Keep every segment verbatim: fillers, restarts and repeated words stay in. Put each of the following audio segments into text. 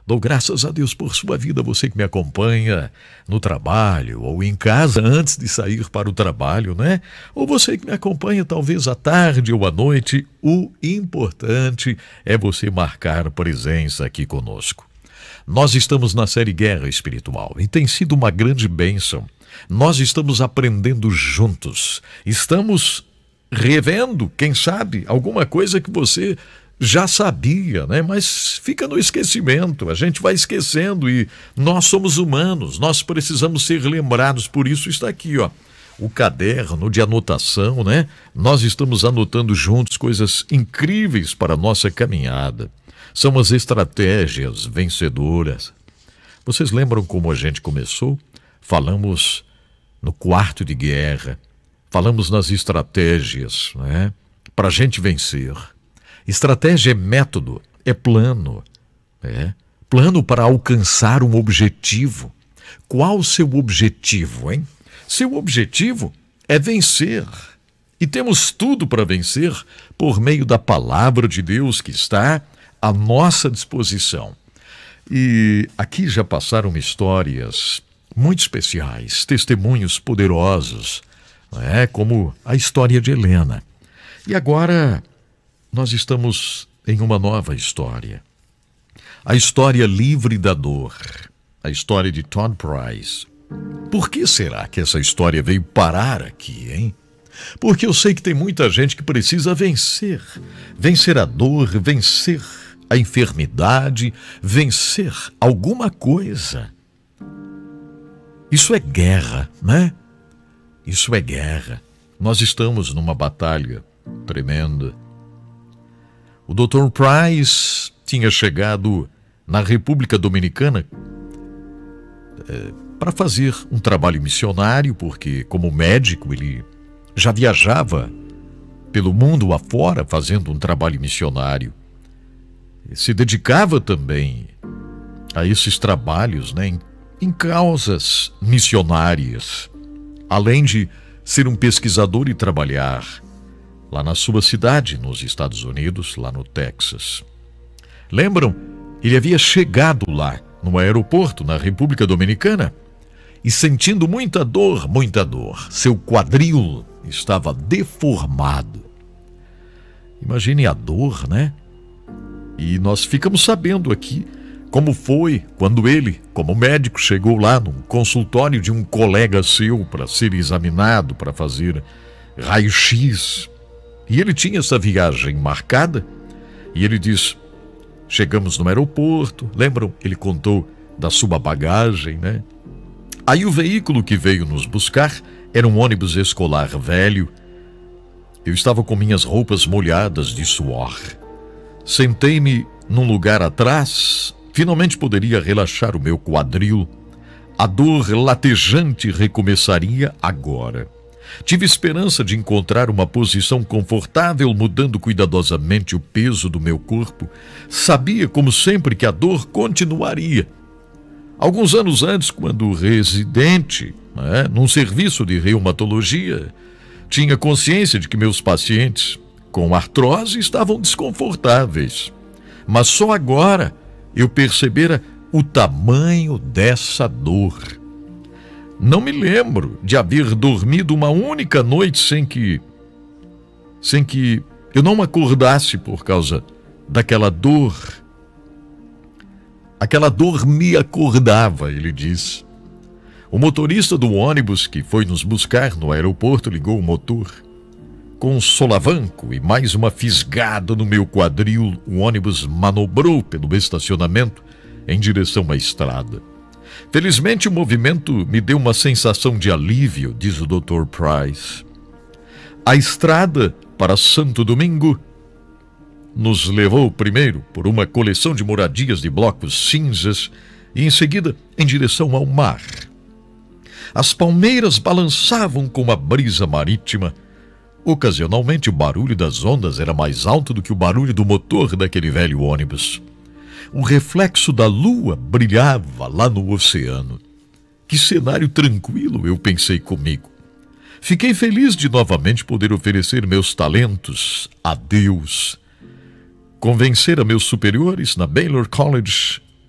Dou graças a Deus por sua vida, você que me acompanha no trabalho ou em casa antes de sair para o trabalho, né? Ou você que me acompanha talvez à tarde ou à noite. O importante é você marcar presença aqui conosco. Nós estamos na série Guerra Espiritual e tem sido uma grande bênção. Nós estamos aprendendo juntos, estamos revendo, quem sabe, alguma coisa que você já sabia, né? Mas fica no esquecimento, a gente vai esquecendo e nós somos humanos, nós precisamos ser lembrados, por isso está aqui, ó, o caderno de anotação, né? Nós estamos anotando juntos coisas incríveis para a nossa caminhada, são as estratégias vencedoras. Vocês lembram como a gente começou? Falamos no quarto de guerra, falamos nas estratégias, né? Para a gente vencer. Estratégia é método, é plano, é plano para alcançar um objetivo. Qual o seu objetivo, hein? Seu objetivo é vencer. E temos tudo para vencer por meio da palavra de Deus que está à nossa disposição. E aqui já passaram histórias muito especiais, testemunhos poderosos, é como a história de Helena. E agora nós estamos em uma nova história. A história livre da dor, a história de Todd Price. Por que será que essa história veio parar aqui, hein? Porque eu sei que tem muita gente que precisa vencer, vencer a dor, vencer a enfermidade, vencer alguma coisa. Isso é guerra, né? Isso é guerra. Nós estamos numa batalha tremenda. O doutor Price tinha chegado na República Dominicana é, para fazer um trabalho missionário, porque como médico ele já viajava pelo mundo afora fazendo um trabalho missionário. E se dedicava também a esses trabalhos, né, em, em causas missionárias, além de ser um pesquisador e trabalhar lá na sua cidade, nos Estados Unidos, lá no Texas. Lembram? Ele havia chegado lá, no aeroporto, na República Dominicana, e sentindo muita dor, muita dor. Seu quadril estava deformado. Imagine a dor, né? E nós ficamos sabendo aqui como foi quando ele, como médico, chegou lá no consultório de um colega seu para ser examinado, para fazer raio-x. E ele tinha essa viagem marcada e ele diz, chegamos no aeroporto, lembram? Ele contou da sua bagagem, né? Aí o veículo que veio nos buscar era um ônibus escolar velho. Eu estava com minhas roupas molhadas de suor. Sentei-me num lugar atrás, finalmente poderia relaxar o meu quadril. A dor latejante recomeçaria agora. Tive esperança de encontrar uma posição confortável, mudando cuidadosamente o peso do meu corpo. Sabia, como sempre, que a dor continuaria. Alguns anos antes, quando residente, né, num serviço de reumatologia, tinha consciência de que meus pacientes com artrose estavam desconfortáveis. Mas só agora eu percebera o tamanho dessa dor. Não me lembro de haver dormido uma única noite sem que, sem que eu não acordasse por causa daquela dor. Aquela dor me acordava, ele diz. O motorista do ônibus que foi nos buscar no aeroporto ligou o motor. Com um solavanco e mais uma fisgada no meu quadril, o ônibus manobrou pelo estacionamento em direção à estrada. Felizmente o movimento me deu uma sensação de alívio, diz o doutor Price. A estrada para Santo Domingo nos levou primeiro por uma coleção de moradias de blocos cinzas e em seguida em direção ao mar. As palmeiras balançavam com a brisa marítima. Ocasionalmente o barulho das ondas era mais alto do que o barulho do motor daquele velho ônibus. O reflexo da lua brilhava lá no oceano. Que cenário tranquilo, eu pensei comigo. Fiquei feliz de novamente poder oferecer meus talentos a Deus. Convencer a meus superiores na Baylor College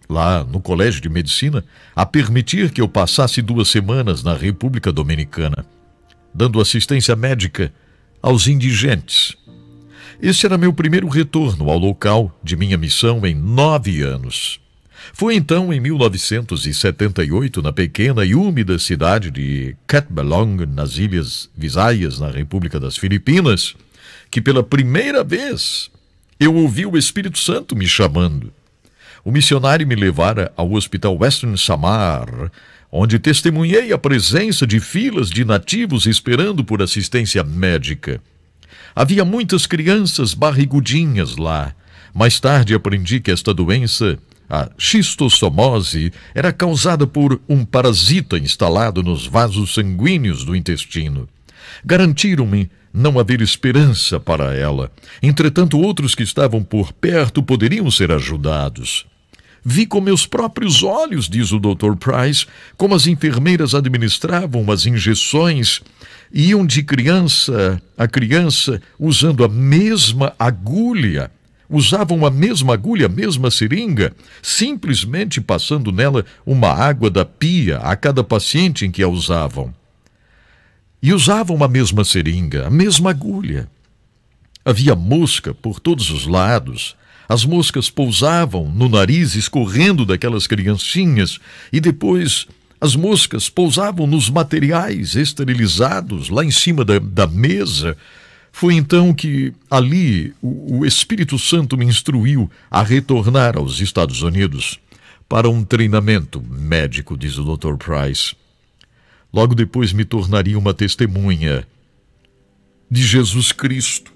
lá no Colégio de Medicina, a permitir que eu passasse duas semanas na República Dominicana, dando assistência médica aos indigentes. Esse era meu primeiro retorno ao local de minha missão em nove anos. Foi então, em mil novecentos e setenta e oito, na pequena e úmida cidade de Catbalong, nas Ilhas Visayas, na República das Filipinas, que pela primeira vez eu ouvi o Espírito Santo me chamando. O missionário me levara ao Hospital Western Samar, onde testemunhei a presença de filas de nativos esperando por assistência médica. Havia muitas crianças barrigudinhas lá. Mais tarde aprendi que esta doença, a xistossomose, era causada por um parasita instalado nos vasos sanguíneos do intestino. Garantiram-me não haver esperança para ela. Entretanto, outros que estavam por perto poderiam ser ajudados. Vi com meus próprios olhos, diz o doutor Price, como as enfermeiras administravam as injeções e iam de criança a criança usando a mesma agulha. Usavam a mesma agulha, a mesma seringa, simplesmente passando nela uma água da pia a cada paciente em que a usavam. E usavam a mesma seringa, a mesma agulha. Havia mosca por todos os lados. As moscas pousavam no nariz, escorrendo daquelas criancinhas, e depois as moscas pousavam nos materiais esterilizados lá em cima da, da mesa. Foi então que ali o, o Espírito Santo me instruiu a retornar aos Estados Unidos para um treinamento médico, diz o doutor Price. Logo depois me tornaria uma testemunha de Jesus Cristo.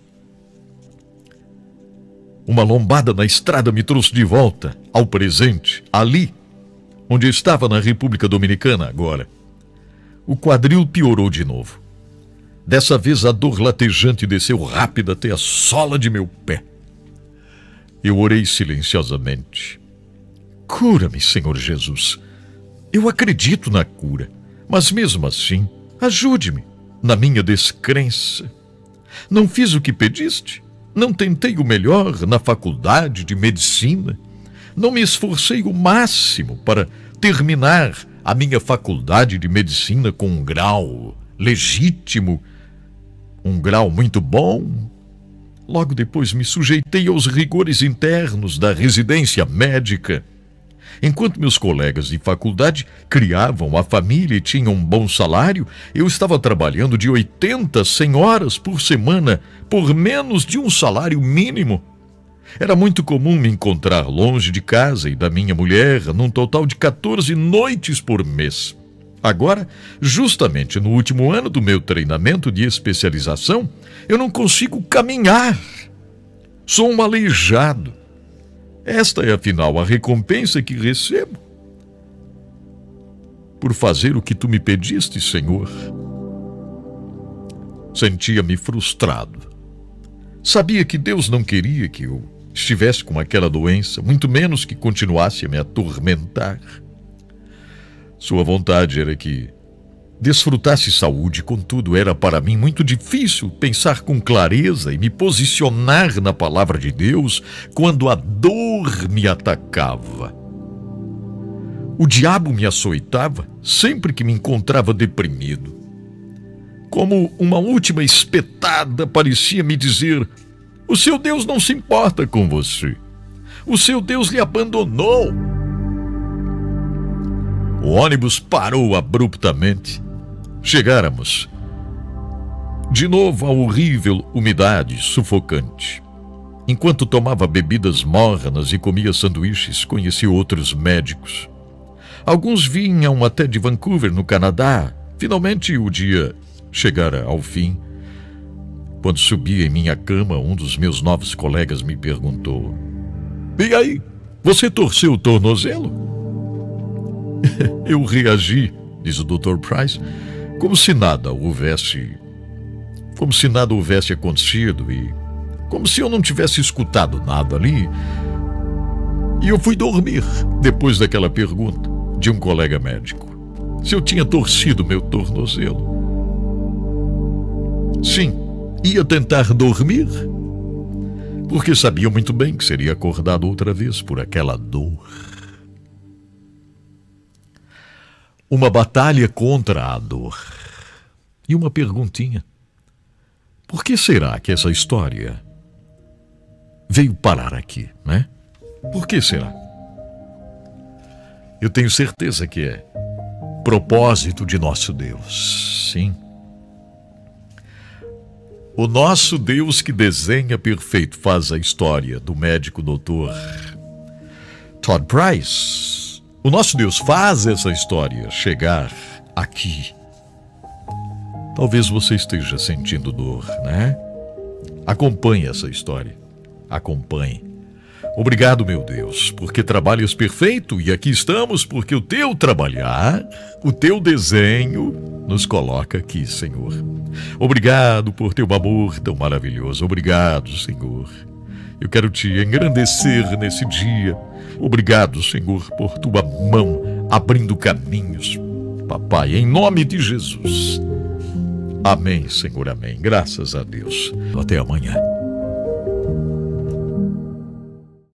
Uma lombada na estrada me trouxe de volta ao presente, ali, onde eu estava na República Dominicana agora. O quadril piorou de novo. Dessa vez a dor latejante desceu rápida até a sola de meu pé. Eu orei silenciosamente. Cura-me, Senhor Jesus. Eu acredito na cura, mas mesmo assim, ajude-me na minha descrença. Não fiz o que pediste? Não tentei o melhor na faculdade de medicina? Não me esforcei o máximo para terminar a minha faculdade de medicina com um grau legítimo, um grau muito bom? Logo depois me sujeitei aos rigores internos da residência médica. Enquanto meus colegas de faculdade criavam a família e tinham um bom salário, eu estava trabalhando de oitenta a cem horas por semana por menos de um salário mínimo. Era muito comum me encontrar longe de casa e da minha mulher, num total de quatorze noites por mês. Agora, justamente no último ano do meu treinamento de especialização, eu não consigo caminhar. Sou um aleijado. Esta é, afinal, a recompensa que recebo por fazer o que tu me pediste, Senhor. Sentia-me frustrado. Sabia que Deus não queria que eu estivesse com aquela doença, muito menos que continuasse a me atormentar. Sua vontade era que desfrutasse saúde, contudo, era para mim muito difícil pensar com clareza e me posicionar na palavra de Deus quando a dor me atacava. O diabo me açoitava sempre que me encontrava deprimido. Como uma última espetada parecia me dizer: o seu Deus não se importa com você. O seu Deus lhe abandonou. O ônibus parou abruptamente. Chegáramos de novo à horrível umidade sufocante. Enquanto tomava bebidas mornas e comia sanduíches, conheci outros médicos. Alguns vinham até de Vancouver, no Canadá. Finalmente o dia chegara ao fim. Quando subi em minha cama, um dos meus novos colegas me perguntou: e aí, você torceu o tornozelo? Eu reagi, diz o doutor Price, como se nada houvesse, como se nada houvesse acontecido e como se eu não tivesse escutado nada ali. E eu fui dormir depois daquela pergunta de um colega médico, se eu tinha torcido meu tornozelo. Sim, ia tentar dormir, porque sabia muito bem que seria acordado outra vez por aquela dor. uma batalha contra a dor. E uma perguntinha: por que será que essa história veio parar aqui, né? Por que será? Eu tenho certeza que é propósito de nosso Deus, sim. O nosso Deus que desenha perfeito faz a história do médico doutor Todd Price. O nosso Deus faz essa história chegar aqui. Talvez você esteja sentindo dor, né? Acompanhe essa história. Acompanhe. Obrigado, meu Deus, porque trabalhas perfeito e aqui estamos porque o teu trabalhar, o teu desenho nos coloca aqui, Senhor. Obrigado por teu amor tão maravilhoso. Obrigado, Senhor. Eu quero te engrandecer nesse dia. Obrigado, Senhor, por tua mão abrindo caminhos, papai, em nome de Jesus. Amém, Senhor, amém. Graças a Deus. Até amanhã.